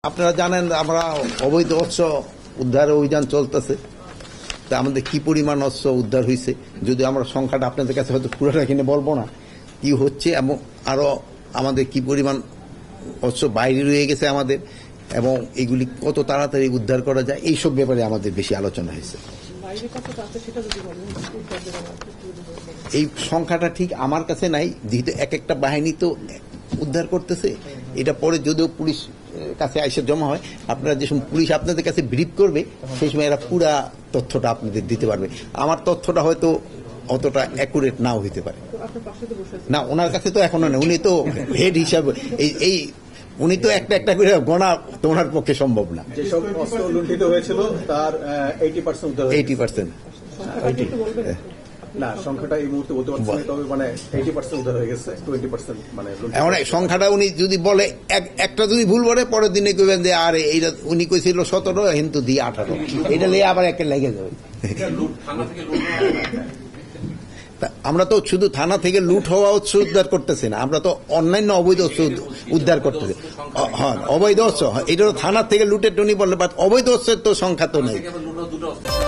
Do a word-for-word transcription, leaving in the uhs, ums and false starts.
আপনারা জানেন আমরা অবৈধ অস্ত্র উদ্ধার অভিযান চলতেছে, তা আমাদের কি পরিমাণ অস্ত্র উদ্ধার হয়েছে যদি আমরা সংখ্যাটা আপনাদের কাছে হয়তো পুরোটা কিনে বলবো না, কি হচ্ছে এবং আরো আমাদের কি পরিমাণ অস্ত্র বাইরে রয়ে গেছে আমাদের, এবং এগুলি কত তাড়াতাড়ি উদ্ধার করা যায় এইসব ব্যাপারে আমাদের বেশি আলোচনা হয়েছে। এই সংখ্যাটা ঠিক আমার কাছে নাই, যেহেতু এক একটা বাহিনী তো উদ্ধার করতেছে, এটা পরে যদিও পুলিশ কাছে এসে জমা হয়, আপনারা যে সময় পুলিশ আপনাদের কাছে ব্রিফ করবে সেই সময় এরা পুরা তথ্যটা আপনাদের দিতে পারবে। আমার তথ্যটা হয়তো অতটা অ্যাকুরেট নাও হইতে পারে না, ওনার কাছে তো এখনো নেই, উনি তো হেড হিসাবে এই এই উনি তো একটা একটা করে গোনা তো ওনার পক্ষে সম্ভব না। যেসব অস্ত্র লুণ্ঠিত হয়েছিল তার এইটি পার্সেন্ট এইটি পার্সেন্ট না, সংখ্যাটা এই মুহূর্তে বলতে পারছি না, তবে মানে এইটি পার্সেন্ট উদ্ধার হয়ে গেছে, টোয়েন্টি পার্সেন্ট মানে এখন সংখ্যাটা উনি যদি বলে একটা যদি ভুল বলে পরের দিনে কইবেন যে আরে এইটা উনি কইছিল সতেরো কিন্তু দিয়ে আঠারো, এটা নিয়ে আবার একটা লেগে যাবে। আমরা তো শুধু থানা থেকে লুট হওয়া অস্ত্র উদ্ধার করতেছি না, আমরা তো অন্যান্য অবৈধ অস্ত্র উদ্ধার করতেছি। হ্যাঁ, অবৈধ অস্ত্র এটা থানা থেকে লুটের টনি বললে, অবৈধ অস্ত্রের তো সংখ্যা তো নেই।